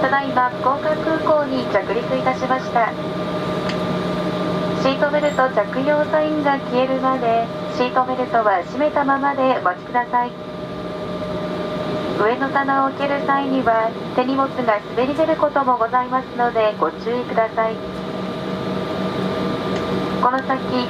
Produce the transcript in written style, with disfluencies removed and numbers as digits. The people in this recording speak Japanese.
ただいま福岡空港に着陸いたしました。シートベルト着用サインが消えるまでシートベルトは締めたままでお待ちください。上の棚を開ける際には手荷物が滑り出ることもございますのでご注意ください。この先